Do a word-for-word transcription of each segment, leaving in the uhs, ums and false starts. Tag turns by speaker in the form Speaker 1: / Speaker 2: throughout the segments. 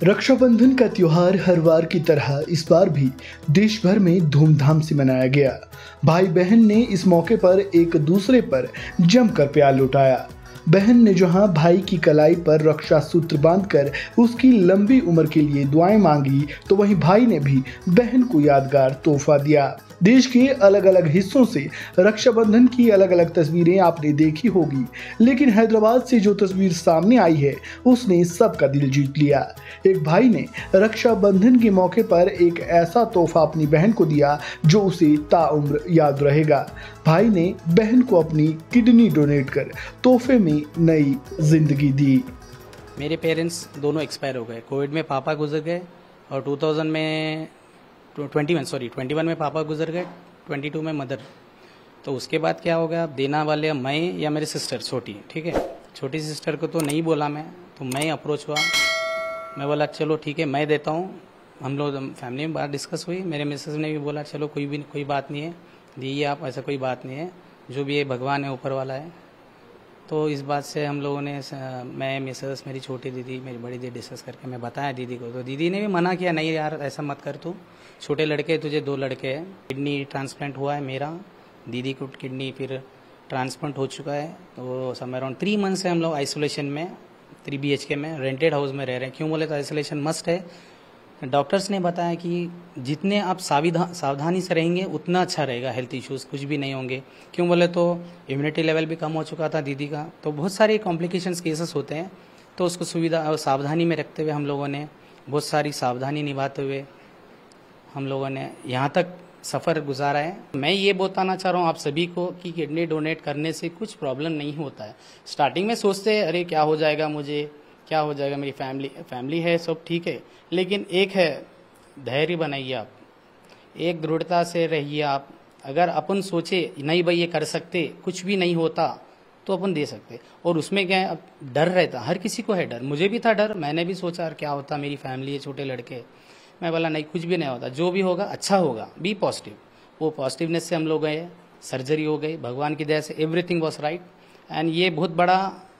Speaker 1: रक्षाबंधन का त्योहार हर बार की तरह इस बार भी देश भर में धूमधाम से मनाया गया। भाई बहन ने इस मौके पर एक दूसरे पर जमकर प्यार लुटाया। बहन ने जहां भाई की कलाई पर रक्षा सूत्र बांधकर उसकी लंबी उम्र के लिए दुआएं मांगी, तो वहीं भाई ने भी बहन को यादगार तोहफा दिया। देश के अलग अलग हिस्सों से रक्षाबंधन की अलग अलग तस्वीरें आपने देखी होगी, लेकिन हैदराबाद से जो तस्वीर सामने आई है उसने सबका दिल जीत लिया। एक भाई ने रक्षाबंधन के मौके पर एक ऐसा तोहफा अपनी बहन को दिया जो उसे ताउम्र याद रहेगा। भाई ने बहन को अपनी किडनी डोनेट कर तोहफे में नई जिंदगी दी।
Speaker 2: मेरे पेरेंट्स दोनों एक्सपायर हो गए। कोविड में पापा गुजर गए और टू थाउज़ेंड में twenty one sorry twenty one में पापा गुजर गए, ट्वेंटी टू में मदर। तो उसके बाद क्या हो गया, देना वाले मैं या मेरी सिस्टर छोटी, ठीक है। छोटी सिस्टर को तो नहीं बोला मैं, तो मैं अप्रोच हुआ। मैं बोला चलो ठीक है मैं देता हूँ। हम लोग फैमिली में बात डिस्कस हुई। मेरे मिसेस ने भी बोला चलो कोई भी कोई बात नहीं है, दीजिए आप, ऐसा कोई बात नहीं है, जो भी है भगवान है, ऊपर वाला है। तो इस बात से हम लोगों ने, मैं मिसेस, मेरी छोटी दीदी, मेरी बड़ी दीदी डिस्कस करके मैं बताया दीदी को। तो दीदी ने भी मना किया, नहीं यार ऐसा मत कर, तू छोटे लड़के, तुझे दो लड़के हैं। किडनी ट्रांसप्लांट हुआ है मेरा, दीदी को किडनी फिर ट्रांसप्लांट हो चुका है। तो समय अराउंड थ्री मंथ से हम लोग आइसोलेशन में, थ्री बी एच के में रेंटेड हाउस में रह रहे हैं। क्यों बोले तो आइसोलेशन मस्ट है। डॉक्टर्स ने बताया कि जितने आप सावधानी से रहेंगे उतना अच्छा रहेगा, हेल्थ इश्यूज कुछ भी नहीं होंगे। क्यों बोले तो इम्यूनिटी लेवल भी कम हो चुका था दीदी का, तो बहुत सारे कॉम्प्लिकेशंस केसेस होते हैं। तो उसको सुविधा और सावधानी में रखते हुए हम लोगों ने, बहुत सारी सावधानी निभाते हुए हम लोगों ने यहाँ तक सफ़र गुजारा है। मैं ये बताना चाह रहा हूँ आप सभी को कि किडनी डोनेट करने से कुछ प्रॉब्लम नहीं होता है। स्टार्टिंग में सोचते हैं अरे क्या हो जाएगा, मुझे क्या हो जाएगा, मेरी फैमिली फैमिली है, सब ठीक है। लेकिन एक है, धैर्य बनाइए आप, एक दृढ़ता से रहिए आप। अगर अपन सोचे नहीं भाई ये कर सकते, कुछ भी नहीं होता, तो अपन दे सकते। और उसमें क्या है, अब डर रहता, हर किसी को है डर, मुझे भी था डर। मैंने भी सोचा क्या होता, मेरी फैमिली है, छोटे लड़के। मैं बोला नहीं, कुछ भी नहीं होता, जो भी होगा अच्छा होगा, बी पॉजिटिव। वो पॉजिटिवनेस से हम लोग गए, सर्जरी हो गई, भगवान की दया से एवरीथिंग वॉज राइट। एंड ये बहुत बड़ा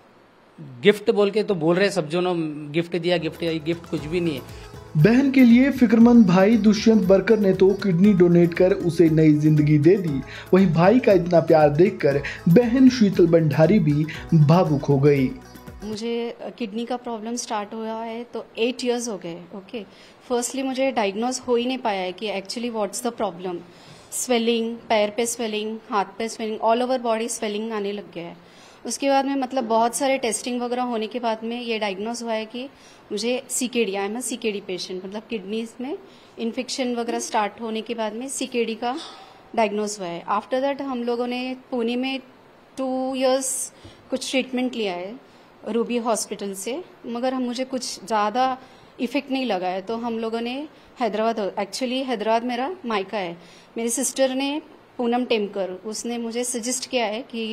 Speaker 2: गिफ्ट बोल के तो बोल रहे सब, जो नो गिफ्ट दिया गिफ्ट गिफ्ट कुछ भी नहीं है।
Speaker 1: बहन के लिए फिक्रमंद भाई दुष्यंत बरकर ने तो किडनी डोनेट कर उसे नई जिंदगी दे दी। वहीं भाई का इतना प्यार देखकर बहन शीतल भंडारी भी भावुक हो गई।
Speaker 3: मुझे किडनी का प्रॉब्लम स्टार्ट हुआ है तो एट इयर्स हो गए। ओके, फर्स्टली मुझे डायग्नोज हो ही नहीं पाया है कि actually what's the problem. Swelling, पैर पे स्वेलिंग, हाथ पे swelling, all over body swelling आने लग गया है। उसके बाद में मतलब बहुत सारे टेस्टिंग वगैरह होने के बाद में ये डायग्नोज हुआ है कि मुझे CKD, I am a CKD patient, मतलब किडनीज में इन्फेक्शन वगैरह स्टार्ट होने के बाद में सीकेडी का डायग्नोज हुआ है। आफ्टर दैट हम लोगों ने पुणे में टू इयर्स कुछ ट्रीटमेंट लिया है रूबी हॉस्पिटल से, मगर हम मुझे कुछ ज़्यादा इफेक्ट नहीं लगा है। तो हम लोगों ने हैदराबाद, एक्चुअली हैदराबाद मेरा मायका है, मेरी सिस्टर ने, पूनम टेमकर, उसने मुझे सजेस्ट किया है कि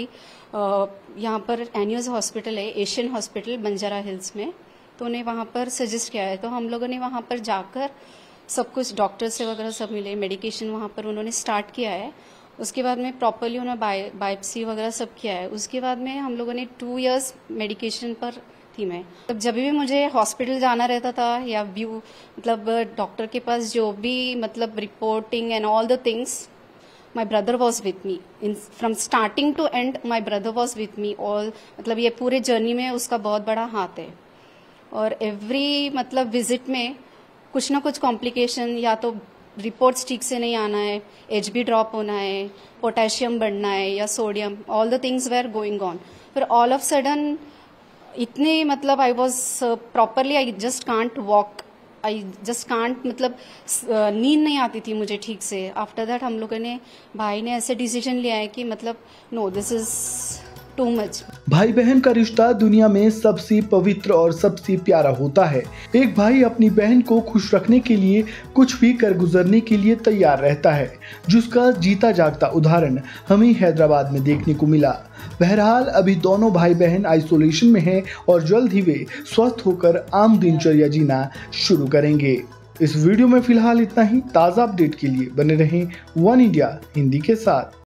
Speaker 3: यहाँ पर एनियस हॉस्पिटल है, एशियन हॉस्पिटल बंजारा हिल्स में, तो उन्हें वहाँ पर सजेस्ट किया है। तो हम लोगों ने वहाँ पर जाकर सब कुछ डॉक्टर से वगैरह सब मिले, मेडिकेशन वहाँ पर उन्होंने स्टार्ट किया है। उसके बाद में प्रॉपरली उन्होंने बाय बायोप्सी वगैरह सब किया है। उसके बाद में हम लोगों ने टू इयर्स मेडिकेशन पर थी मैं। तब जब भी मुझे हॉस्पिटल जाना रहता था या व्यू मतलब डॉक्टर के पास जो भी मतलब reporting and all the things, my brother was with me in from starting to end, my brother was with me all, मतलब ये पूरे जर्नी में उसका बहुत बड़ा हाथ है। और एवरी मतलब विजिट में कुछ ना कुछ कॉम्प्लिकेशन, या तो रिपोर्ट्स ठीक से नहीं आना है, एच बी ड्रॉप होना है, पोटेशियम बढ़ना है या sodium, all the things were going on. फिर ऑल ऑफ सडन इतने मतलब I was properly, I just can't walk, I just can't, मतलब नींद नहीं आती थी मुझे ठीक से। आफ्टर दैट हम लोगों ने, भाई ने ऐसे डिसीजन लिया है कि मतलब no, this is too much.
Speaker 1: भाई बहन का रिश्ता दुनिया में सबसे पवित्र और सबसे प्यारा होता है। एक भाई अपनी बहन को खुश रखने के लिए कुछ भी कर गुजरने के लिए तैयार रहता है, जिसका जीता जागता उदाहरण हमें हैदराबाद में देखने को मिला। बहरहाल अभी दोनों भाई बहन आइसोलेशन में हैं और जल्द ही वे स्वस्थ होकर आम दिनचर्या जीना शुरू करेंगे। इस वीडियो में फिलहाल इतना ही। ताज़ा अपडेट के लिए बने रहें वन इंडिया हिंदी के साथ।